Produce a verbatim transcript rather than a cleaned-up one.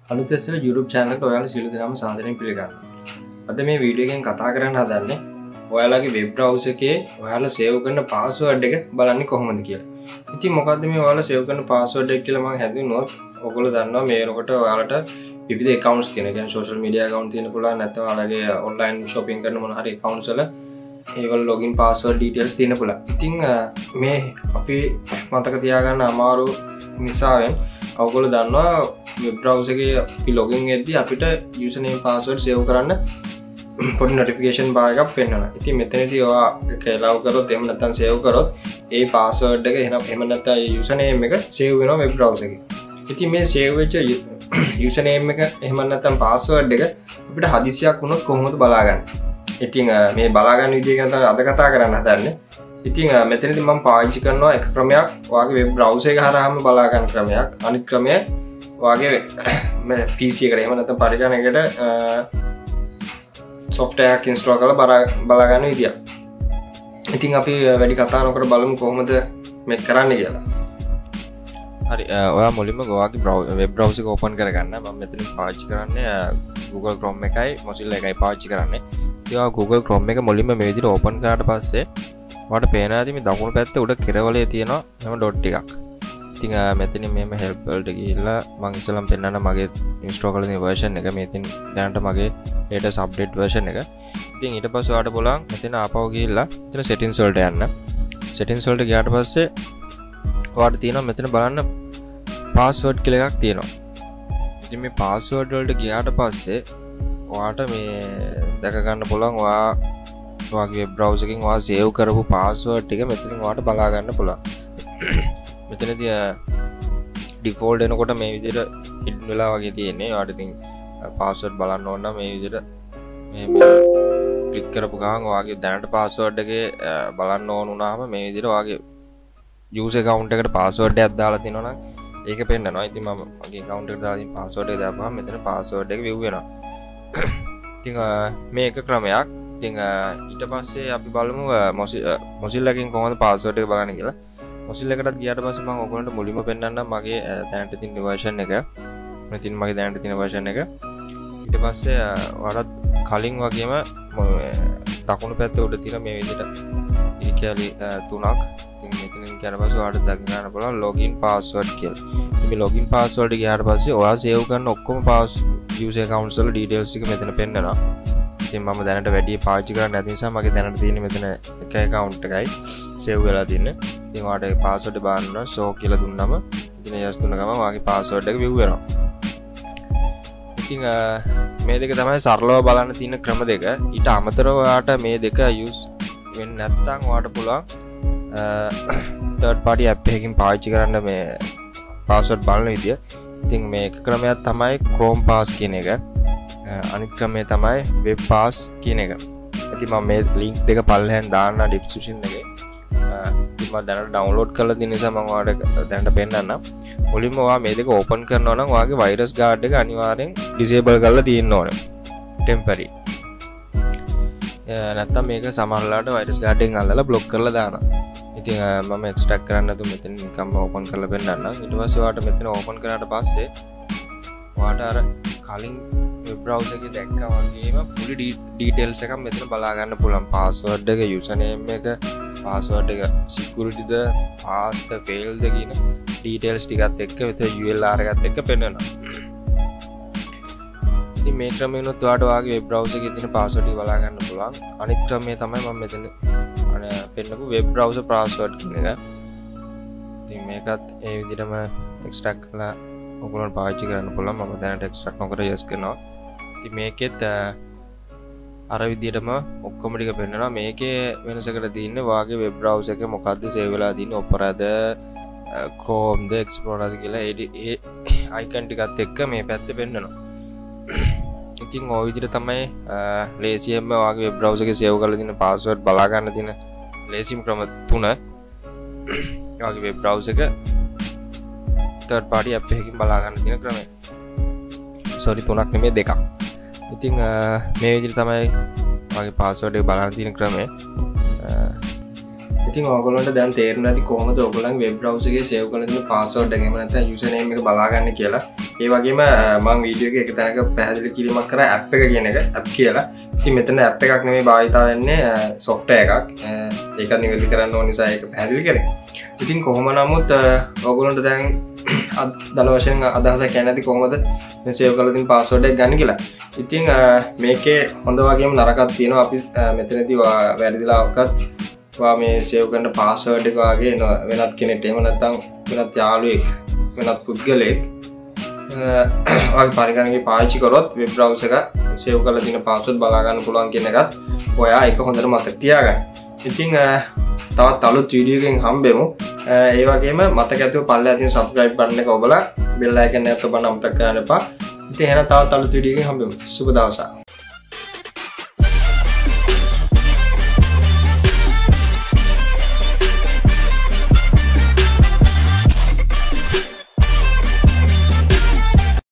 අලුත් ඇස්සල YouTube channel එකට ඔයාලා සියලු දෙනාම සාදරයෙන් පිළිගන්නවා. අද මේ වීඩියෝ එකෙන් කතා කරන්න හදන්නේ ඔයාලගේ වෙබ් browser එකේ ඔයාලා save කරන password එක බලන්නේ කොහොමද කියලා. ඉතින් මොකද්ද මේ ඔයාලා save කරන password එක කියලා මම හැදුනොත් ඔයගොල්ලෝ දන්නවා මේ වෙනකොට ඔයාලට විවිධ accounts තියෙනවා. කියන්නේ social media account තියෙන පුළුවන් නැත්නම් ඔයාලගේ online shopping කරන මොන හරි accounts වල ඒවල login password details තියෙන පුළුවන්. ඉතින් මේ අපි මතක තියාගන්න අමාරු නිසාවෙන් ඔයගොල්ලෝ දන්නවා වෙබ් browser එකේ අපි login වෙද්දී අපිට username password save කරන්න පොඩි notification bar එකක් පෙන්වනවා. ඉතින් මෙතනදී ඔයා ඒක allow කරොත් එහෙම නැත්නම් save කරොත් ඒ password එක එහෙනම් එහෙම නැත්නම් ඒ username එක save වෙනවා වෙබ් browser එකේ. ඉතින් මේ save වෙච්ච username එක එහෙම නැත්නම් password එක අපිට හදිසියක් වුණොත් කොහොමද බලාගන්නේ? ඉතින් මේ බලාගන්න විදිය ගැන තමයි අද කතා කරන්න හදන්නේ. ඉතින් මෙතනදී මම පාවිච්චි කරනවා එක ක්‍රමයක් ඔයාගේ වෙබ් browser එක හරහාම බලා ගන්න ක්‍රමයක්. අනිත් ක්‍රමය ඔයාගේ මේ P C එකට එහෙම නැත්නම් පරිගණකයකට software එකක් install කරලා බලා ගන්න විදිය. ඉතින් අපි වැඩි කතා නොකර බලමු කොහොමද මේක කරන්නේ කියලා. හරි ඔයා මුලින්ම ඔයාගේ වෙබ් browser එක open කරගන්න. මම මෙතනින් පාවිච්චි කරන්නේ Google Chrome එකයි Mozilla එකයි පාවිච්චි කරන්නේ. ඉතින් Google Chrome එක මුලින්ම මේ විදිහට open කරාට පස්සේ ඔයාලට පේනවා ඇති මේ දකුණු පැත්තේ උඩ කෙරවලේ තියෙනවා එහෙම ඩොට් එකක්. ඉතින් මෙතනින් මෙහෙම help වලට ගිහිල්ලා මම ඉස්සෙල්ලාම පෙන්නන්න මගේ install කරලා තියෙන version එක. මෙතෙන් දැනට මගේ latest update version එක. ඉතින් ඊට පස්සේ ඔයාලට බලන්න මෙතන ආපහු ගිහිල්ලා මෙතන settings වලට යන්න. settings වලට ගියාට පස්සේ ඔයාලට තියෙනවා මෙතන බලන්න password කියලා එකක් තියෙනවා. ඉතින් මේ password වලට ගියාට පස්සේ ඔයාට මේ දැක ගන්න පුළුවන් ඔයා ඔයාගේ වෙබ් browser එකකින් ඔයා save කරපු password ටික මෙතනින් ඔයාට බලා ගන්න පුළුවන්. මෙතනදී default එනකොට මේ විදිහට hidden වෙලා වගේ තියෙන්නේ. ඔයාට ඉතින් password බලන්න ඕන නම් මේ විදිහට මේ ක්ලික් කරපු ගමන් ඔයාගේ දැනට password එකේ බලන්න ඕන වුණාම මේ විදිහට ඔයාගේ user account එකට password එකක් දාලා තිනවා නම් ඒක පෙන්නනවා. ඉතින් මම මගේ account එකට දාලා තියෙන password එක දාපුවාම මෙතන password එක view වෙනවා. ඉතින් මේ එක ක්‍රමයක්. ඉතින් ඊට පස්සේ අපි බලමු Mozilla එකෙන් කොහොමද password එක බලන්නේ කියලා. Mozilla එකටත් ගියාට පස්සේ මම ඔයගොල්ලන්ට මුලින්ම පෙන්නන්නම් මගේ දැනට තියෙන version එක. මෙතන මගේ දැනට තියෙන version එක. ඊට පස්සේ ඔයාලත් කලින් වගේම දකුණු පැත්තේ උඩ තියෙන මේ විදිහට ඉරිකැලි තුනක්. ඉතින් මෙතනින් ගියාට පස්සේ ඔයාලට දකින්න ගන්න පුළුවන් login password කියලා. ඉතින් මේ login password එක ගියාට පස්සේ ඔයා save කරන ඔක්කොම pass user accounts වල details ටික මෙතන පෙන්නනවා. ඉතින් මම දැනට වැඩි පාවිච්චි කරන්නේ නැති නිසා මගේ දැනට තියෙන්නේ මෙතන එක account එකයි save වෙලා තියෙන්නේ. ඉතින් ඔයාලට ඒ password එක බලන්න show කියලා දුන්නම ඉතින් yes දුන්න ගමන් ඔයාගේ password එක view වෙනවා. ඉතින් මේ දෙක තමයි සරලව බලන්න තියෙන ක්‍රම දෙක. ඊට අමතරව ඔයාට මේ දෙක use වෙන්නේ නැත්නම් ඔයාට පුළුවන් third party app එකකින් පාවිච්චි කරන්න මේ password බලන විදිය. ඉතින් මේක ක්‍රමයක් තමයි Chrome Pass කියන එක. අනිත් ක්‍රමය තමයි Web Pass කියන එක. ඉතින් මම මේ link දෙක පල්ලෙහෙන් දාන්න description එකේ. ඉතින් මම දැනට download කරලා තියෙන නිසා මම ඔයාලට දැනට පෙන්නන්නම්. මුලින්ම ඔයා මේ දෙක open කරනවා නම් ඔයාගේ virus guard එක අනිවාර්යෙන් disable කරලා තියෙන්න ඕනේ. temporary. නැත්තම් මේක සමහරලාට virus guard එකෙන් අල්ලලා block කරලා දානවා. ඉතින් මම extract කරන්න තු මෙතන නිකම්ම open කරලා පෙන්නන්නම්. ඊට පස්සේ ඔයාට මෙතන open කරාට පස්සේ ඔයාට අර කලින් web browser එකේ දැක්කා වගේම full details එකක් මෙතන බලා ගන්න පුළුවන්. password එක, username එක, password එක security ද, pass ද, fail ද කියන details ටිකත් එක්ක මෙතන U L R එකත් එක්ක පෙන්නනවා. ඉතින් මේ ක්‍රමෙනොත් ඔයාට ඔයාගේ web browser එකේ තියෙන password ටික බලා ගන්න පුළුවන්. අනිත් ක්‍රමය තමයි මම මෙතන පෙන්නපු web browser password කියන එක. ඉතින් මේකත් ඒ විදිහටම extract කරලා ඔයගොල්ලන්ට පාවිච්චි කරන්න පුළුවන්. මම දැනට extract නොකර use කරනවා. ඉතින් මේකෙත් අර විදිහටම ඔක්කොම ටික පෙන්නනවා. මේකේ වෙනසකට තියෙන්නේ ඔයාගේ web browser එක මොකද්ද save වෙලා තියෙන්නේ Opera ද Chrome ද Explorer ද කියලා ඒ icon ටිකත් එක්ක මේ පැත්තේ පෙන්නනවා. ඉතින් ඔය විදිහට තමයි ලේසියෙන්ම ඔයාගේ web browser එකේ save කරලා තියෙන password බලා ගන්න තියෙන ලේසිම ක්‍රම තුන. ඔයාගේ web browser එක third party app එකකින් බලා ගන්න තියෙන ක්‍රමය. sorry තුනක් නෙමෙයි දෙකක්. ඉතින් මේ විදිහට තමයි ඔයාගේ password එක බලන්න තියෙන ක්‍රමය. ඉතින් ඔයගොල්ලන්ට දැන් තේරෙනවා ඇති කොහොමද ඔයගොල්ලන්ගේ web browser එකේ save කරලා තියෙන password එක එහෙම නැත්නම් username එක බලා ගන්න කියලා. ඒ වගේම මම වීඩියෝ එක එක තැනක පැහැදිලි කිරීමක් කරා ඇප් එක කියන එක ඇප් කියලා. ඉතින් මෙතන ඇප් එකක් නෙමෙයි භාවිතා වෙන්නේ software එකක්. ඒක නිවැරදි කරන්න ඕන නිසා ඒක පැහැදිලි කරේ. ඉතින් කොහොම නමුත් ඔයගොල්ලන්ට දැන් දල වශයෙන් අදහසක් කියන්නේ නැති කොහොමද මේ සේව් කරලා තියෙන පාස්වර්ඩ් එක ගන්න කියලා. ඉතින් මේකේ හොඳ වගේම නරකක් තියෙනවා. අපි මෙතනදී වැරදිලා ඔක්කත් වා මේ සේව් කරන පාස්වර්ඩ් එක වගේ වෙනත් කෙනෙක්ට එහෙම නැත්නම් වෙනත් යාළුවෙක් වෙනත් පුද්ගලයෙක් වගේ පරිගණකේ පාවිච්චි කරොත් වෙබ් බ්‍රවුසර් එක සේව් කරලා තියෙන පාස්වර්ඩ් බලා ගන්න පුළුවන් කියන එකත් ඔයා ඒක හොඳට මතක තියාගන්න. ඉතින් තවත් අලුත් වීඩියෝ එකකින් හම්බෙමු. ඒ වගේම මතක ඇතුව පල්ලෙහා තියෙන subscribe button එක ඔබලා bell icon එක ඔබ අමතක කරන්න එපා. ඉතින් එහෙනම් තවත් අලුත් වීඩියෝ එකකින් හම්බෙමු. සුබ දවසක්.